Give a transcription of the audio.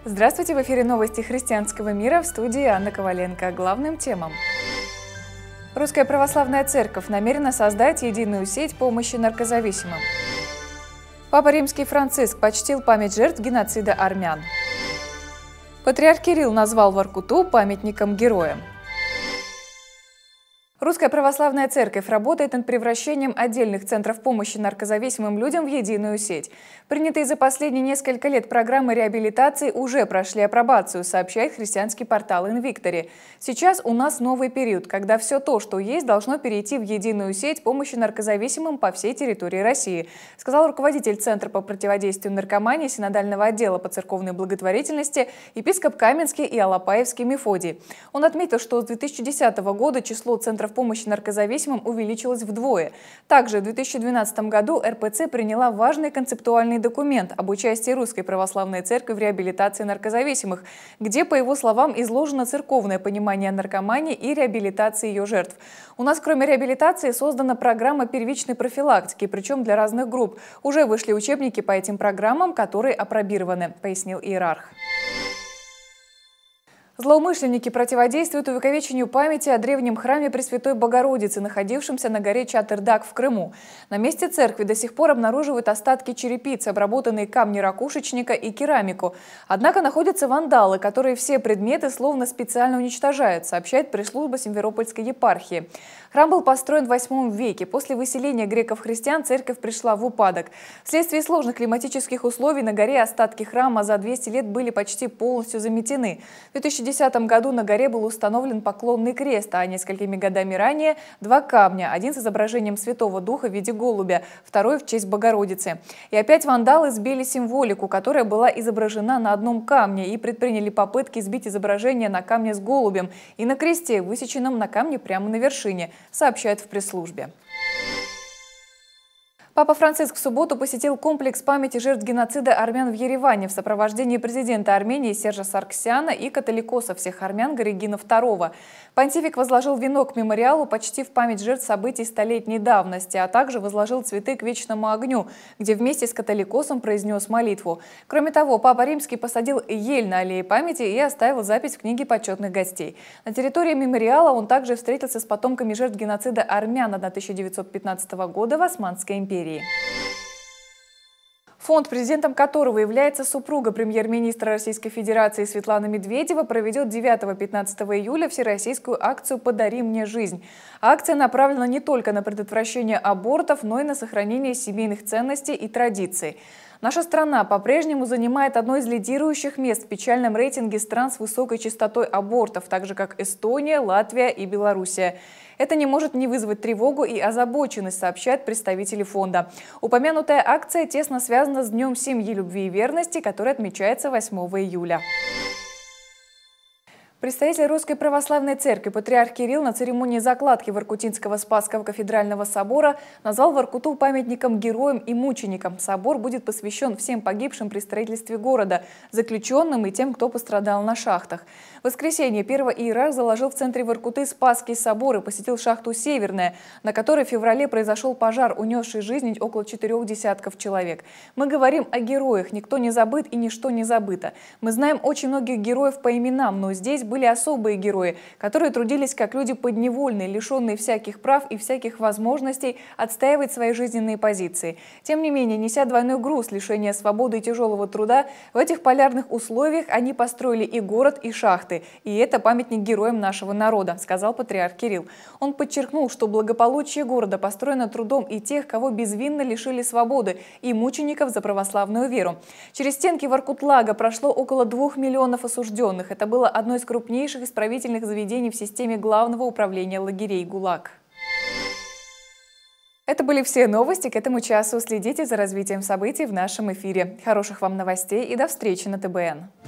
Здравствуйте, в эфире новости христианского мира, в студии Анна Коваленко. Главным темам. Русская православная церковь намерена создать единую сеть помощи наркозависимым. Папа Римский Франциск почтил память жертв геноцида армян. Патриарх Кирилл назвал Воркуту памятником-героем. Русская православная церковь работает над превращением отдельных центров помощи наркозависимым людям в единую сеть. Принятые за последние несколько лет программы реабилитации уже прошли апробацию, сообщает христианский портал Инвиктори. Сейчас у нас новый период, когда все то, что есть, должно перейти в единую сеть помощи наркозависимым по всей территории России, сказал руководитель Центра по противодействию наркомании Синодального отдела по церковной благотворительности епископ Каменский и Алапаевский Мефодий. Он отметил, что с 2010 года число центров помощи наркозависимым увеличилось вдвое. Также в 2012 году РПЦ приняла важный концептуальный документ об участии Русской Православной Церкви в реабилитации наркозависимых, где, по его словам, изложено церковное понимание наркомании и реабилитации ее жертв. У нас, кроме реабилитации, создана программа первичной профилактики, причем для разных групп. Уже вышли учебники по этим программам, которые апробированы, пояснил иерарх. Злоумышленники противодействуют увековечению памяти о древнем храме Пресвятой Богородицы, находившемся на горе Чатырдак в Крыму. На месте церкви до сих пор обнаруживают остатки черепицы, обработанные камни ракушечника и керамику. Однако находятся вандалы, которые все предметы словно специально уничтожают, сообщает пресс-служба Симферопольской епархии. Храм был построен в VIII веке. После выселения греков-христиан церковь пришла в упадок. Вследствие сложных климатических условий на горе остатки храма за 200 лет были почти полностью заметены. В 2010 году на горе был установлен поклонный крест, а несколькими годами ранее два камня. Один с изображением Святого Духа в виде голубя, второй в честь Богородицы. И опять вандалы сбили символику, которая была изображена на одном камне, и предприняли попытки сбить изображение на камне с голубем и на кресте, высеченном на камне прямо на вершине, сообщают в пресс-службе. Папа Франциск в субботу посетил комплекс памяти жертв геноцида армян в Ереване в сопровождении президента Армении Сержа Сарксяна и католикоса всех армян Горегина II. Понтифик возложил венок к мемориалу, почтив память жертв событий столетней давности, а также возложил цветы к вечному огню, где вместе с католикосом произнес молитву. Кроме того, Папа Римский посадил ель на аллее памяти и оставил запись в книге почетных гостей. На территории мемориала он также встретился с потомками жертв геноцида армян 1915 года в Османской империи. Фонд, президентом которого является супруга премьер-министра Российской Федерации Светлана Медведева, проведет 9-15 июля всероссийскую акцию «Подари мне жизнь». Акция направлена не только на предотвращение абортов, но и на сохранение семейных ценностей и традиций. Наша страна по-прежнему занимает одно из лидирующих мест в печальном рейтинге стран с высокой частотой абортов, так же как Эстония, Латвия и Белоруссия. Это не может не вызвать тревогу и озабоченность, сообщают представители фонда. Упомянутая акция тесно связана с Днем семьи, любви и верности, который отмечается 8 июля. Представитель Русской Православной Церкви патриарх Кирилл на церемонии закладки Воркутинского Спасского кафедрального собора назвал Воркуту памятником-героем и мучеником. Собор будет посвящен всем погибшим при строительстве города, заключенным и тем, кто пострадал на шахтах. В воскресенье первый иерарх заложил в центре Воркуты Спасский собор и посетил шахту «Северная», на которой в феврале произошел пожар, унесший жизнь около 4 десятков человек. Мы говорим о героях, никто не забыт и ничто не забыто. Мы знаем очень многих героев по именам, но здесь были особые герои, которые трудились как люди подневольные, лишенные всяких прав и всяких возможностей отстаивать свои жизненные позиции. Тем не менее, неся двойной груз лишения свободы и тяжелого труда, в этих полярных условиях они построили и город, и шахты. И это памятник героям нашего народа, сказал патриарх Кирилл. Он подчеркнул, что благополучие города построено трудом и тех, кого безвинно лишили свободы, и мучеников за православную веру. Через стенки Воркутлага прошло около 2 миллионов осужденных. Это было одно из крупнейших исправительных заведений в системе Главного управления лагерей ГУЛАГ. Это были все новости к этому часу. Следите за развитием событий в нашем эфире. Хороших вам новостей и до встречи на ТБН.